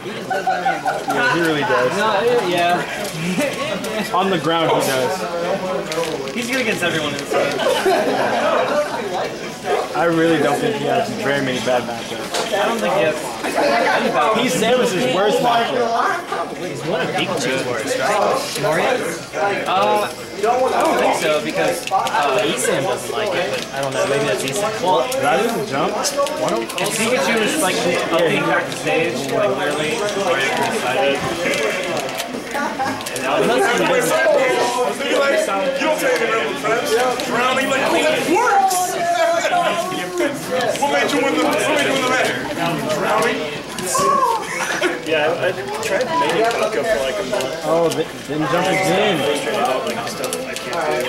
Yeah, he really does. No, yeah. On the ground, he does. He's good against everyone in this game. I really don't think he has very many bad matchups. I don't think he has any bad. He's Samus's worst matchup. He's one of Pikachu's worst, right? Mario? I don't think so because Esam doesn't like it, but I don't know, maybe that's Esam. Well, Did I lose the jump? if Pikachu is like upping backstage, like literally, Mario can decide it. Unless he doesn't. You don't say anything real friends. Drowning like, oh, that works! What made you win the match? Drowning? Yeah, I tried making Coco for like a month. Oh, didn't jump again. Like the stuff I can't do.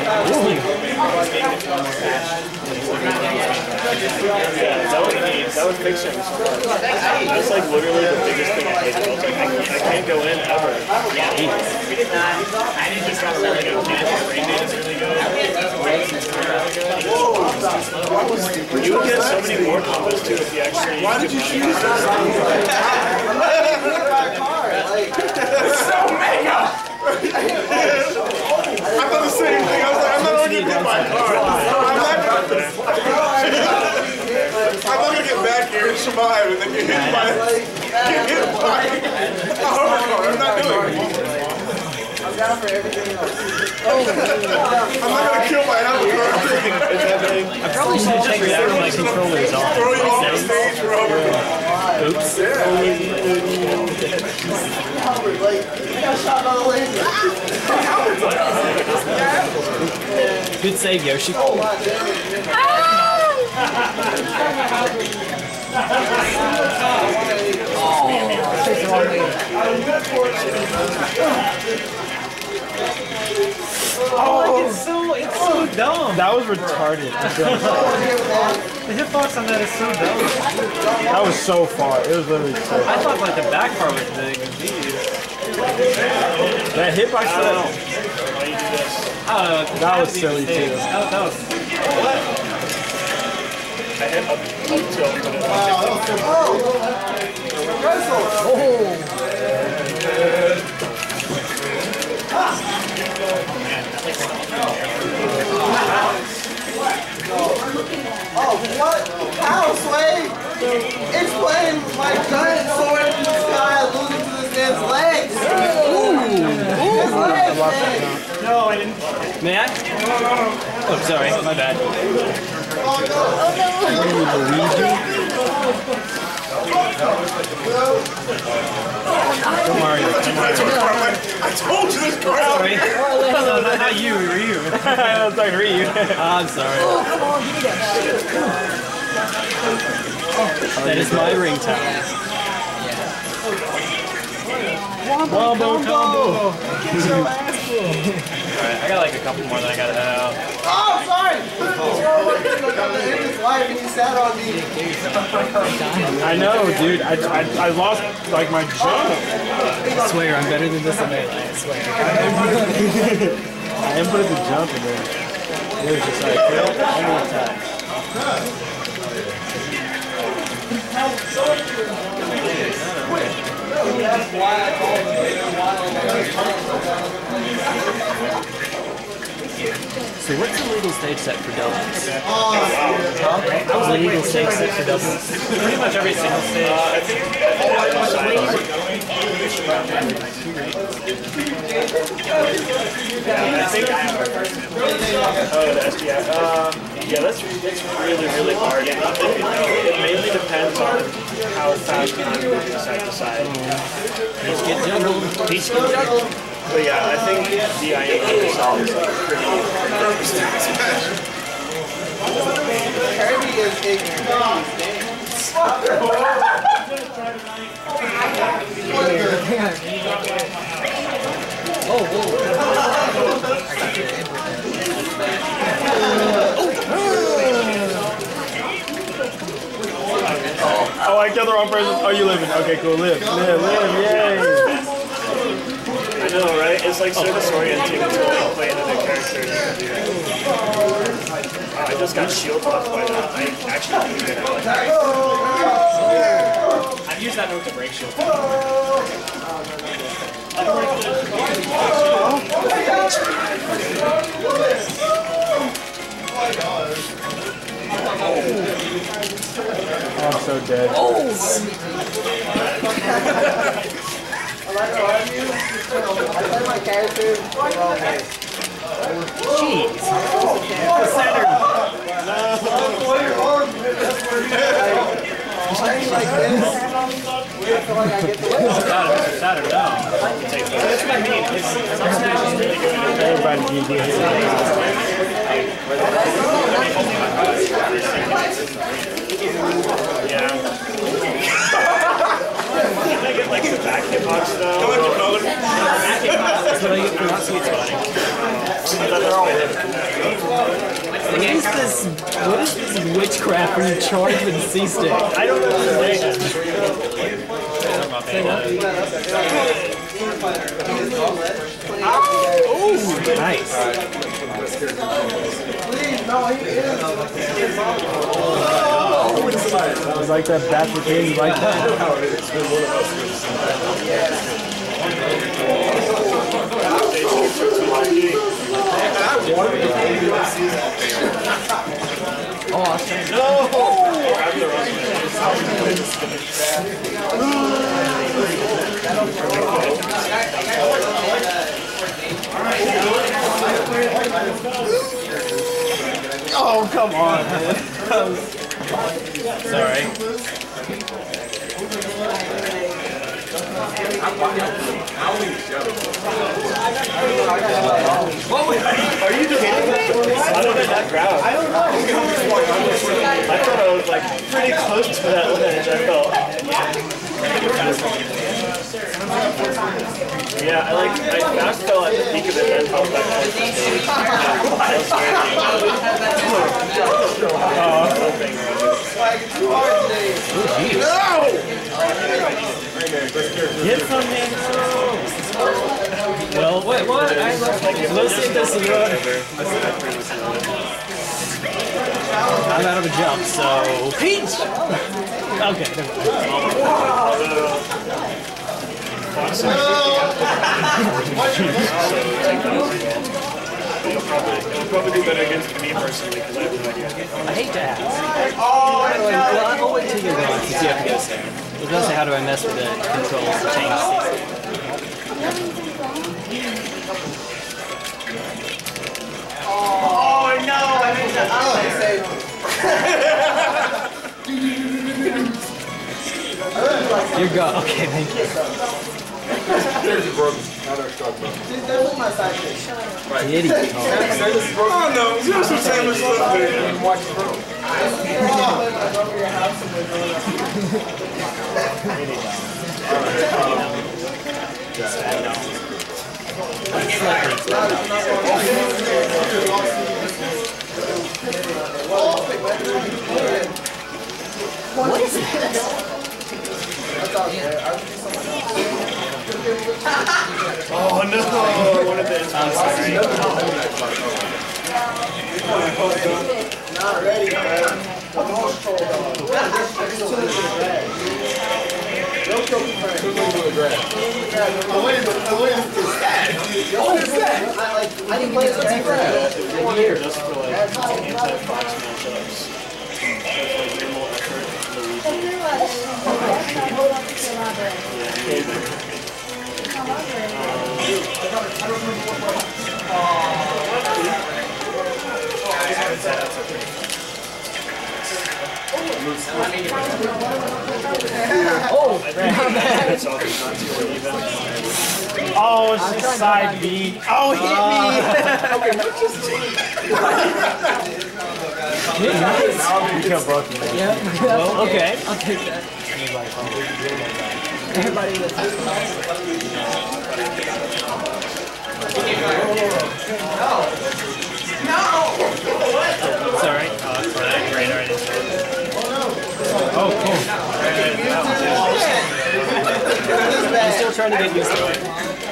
Yeah, that would fix him. That's like literally the biggest thing I hate about it. I can't go in ever. Yeah, I didn't just got really good. Brain data is really good. You would get so many more combos too if you actually. Why did you choose this? It's so mega! I thought the same thing. I was like, I'm not going to get hit by a car. I'm not going to. I'm not going to get back here and survive and then get hit by a hovercar. I'm not doing it. I'm down for everything else. I'm not going to kill my hovercar. I probably should have checked out my controllers off. Throw you off the stage for hovercar. Oops. Good save, Yoshi. Oh, it's so dumb. That was retarded. The hitbox on that is so dumb. That was so far. It was literally so far. I thought like the back part was big. Jeez. That hitbox, I don't know. that was silly too. That was. I hit up until Oh, what? How, Sway? Explain my giant sword in the sky alluding to this man's legs. His legs, man. No, I didn't. May I? Oh, sorry. My bad. Don't worry. I told you this car. Sorry. No, not you. Ryu. I was like Ryu. I'm sorry. That is my ringtone. Wombo combo. Alright, I got like a couple more that I gotta head out. Oh, sorry. In his life, and he sat on me. I know, dude. I lost like my jump. I swear, I'm better than this in Melee. I swear. I inputted the jump and then it was just like, kill, and then attack. So what's the legal stage set for doubles? What's the legal stage set for doubles? Pretty much every single stage. yeah, that's really hard. It mainly depends on how fast you can move side to side. Peach get juggled. Peach get juggled. But yeah, I think DIA itself is like pretty. Kirby is ignorant. Oh, I killed the wrong person. Oh, you living. Okay, cool. Live, yay. I know, right? It's like so disorienting to like play another character. I just got shield buffed by that. I actually didn't even have like I've used that move to break shield. Oh, I'm so dead. I like my character. Jeez. Playing like this, I feel like I get the win. I don't know. That's what I mean. Some Smash is really good. Everybody can do it. Yeah. Can I get like the back hitbox though? That's what I get for not sweet spotting. What is this witchcraft when you charge with a C-stick? I don't know what it is. Oh, nice. It was like that bat for kids, like that. Oh, come on, man. Sorry. Are you just kidding me? I don't know that grab. I don't know. I thought I was like pretty close to that ledge, I felt. Yeah, I fast fell at the peak of it and fell back on the stage. Get from me. Well, wait, what? Let's see this road. I'm out of a jump, so Peach! Okay, never It'll probably do better against me personally because I have no idea. I hate to ask. Well, I'll wait till you're gone to see if it goes there. It does say how do I mess with the controls to change Oh no, I meant to You're gone. Okay, thank you. There's your broken. Now they're stuck, bro. Dude, that was my sidekick. Idiot. Oh no, you're some sandwich stuff, man. And watch the room. What is that? Oh no! One of the I'm sorry. Not ready, man. I didn't play this game for years. Just for like anti-fox matchups. Minimal effort Oh, it's just side B. Oh, hit me! Nice. You killed both of them. Yeah. Well, okay. I'll take that. Everybody listen. Sorry. For that great artist. Oh, cool. I'm still trying to get used to it.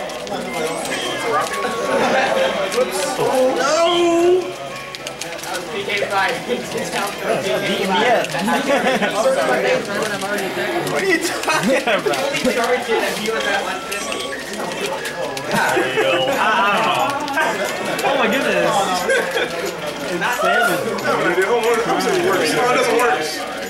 No! What are you talking about? Oh my goodness. It's salmon. It doesn't work.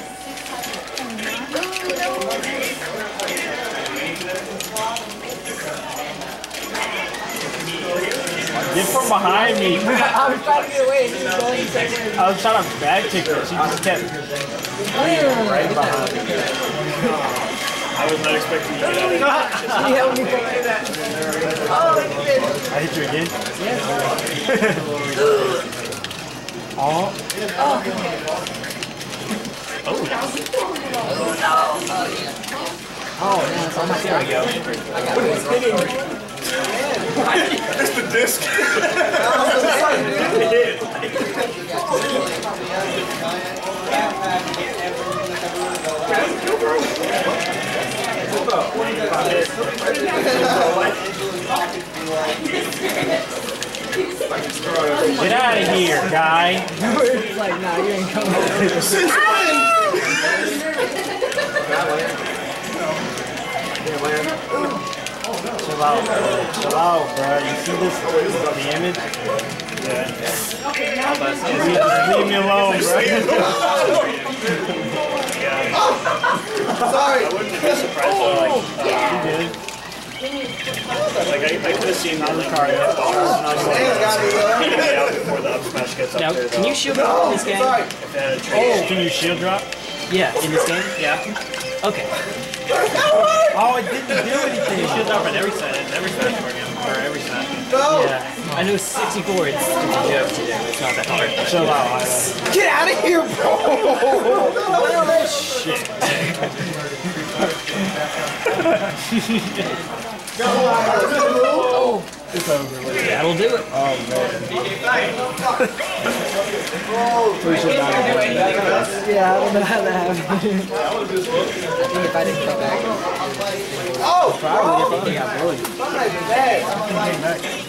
Get from behind me. I was trying to get away and he was going the same way. I was trying to back kick her. She just kept right behind me. I was not expecting you to get out of He helped me come through that. Oh, you did. I hit you again? Yes. Oh. Oh, man, it's on my There we go. I got it. It's the disc. Get out of here, guy. It's like, nah, you ain't coming. Chill out, bro. Chill out, bro. You see this damage? Yeah. Just leave me alone, bro. Sorry. I wouldn't be surprised though. You did. Like I could have seen the card Man's got me, though. before the up smash gets up Now, there. can you shield drop in this game? Sorry. If they had a trade. Oh, can you shield drop? Yeah, in this game? Yeah. Okay. Oh, it didn't do anything. Shield drop on every side, every side for him, or every side. No. Yeah. I know 64, it's a joke to do. It's not that hard. Chill out, Hyla. Get out of here, bro. It's over. That'll do it. Oh, man. Yeah, I don't know how that happened. I think if I didn't come back. Oh, Probably if I got bullied. somebody's bad.